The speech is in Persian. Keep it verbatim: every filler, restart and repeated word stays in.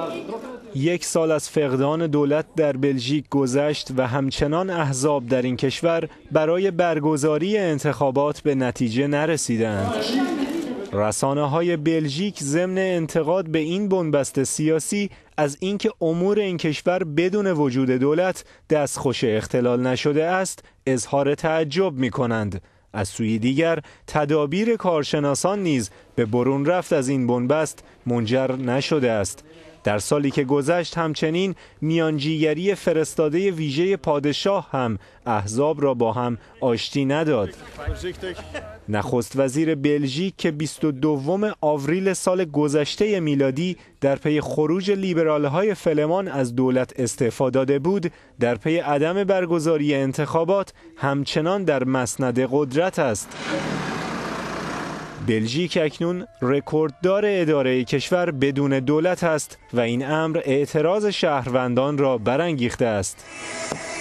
یک سال از فقدان دولت در بلژیک گذشت و همچنان احزاب در این کشور برای برگزاری انتخابات به نتیجه نرسیدند. رسانه‌های بلژیک ضمن انتقاد به این بنبست سیاسی از اینکه امور این کشور بدون وجود دولت دستخوش اختلال نشده است، اظهار تعجب می‌کنند. از سوی دیگر تدابیر کارشناسان نیز به برون رفت از این بنبست منجر نشده است. در سالی که گذشت همچنین میانجیگری فرستاده ویژه پادشاه هم احزاب را با هم آشتی نداد. نخست وزیر بلژیک که بیست و دوم آوریل سال گذشته میلادی در پی خروج لیبرال‌های فلمان از دولت استعفا داده بود، در پی عدم برگزاری انتخابات همچنان در مسند قدرت است. بلژیک اکنون رکورددار اداره کشور بدون دولت است و این امر اعتراض شهروندان را برانگیخته است.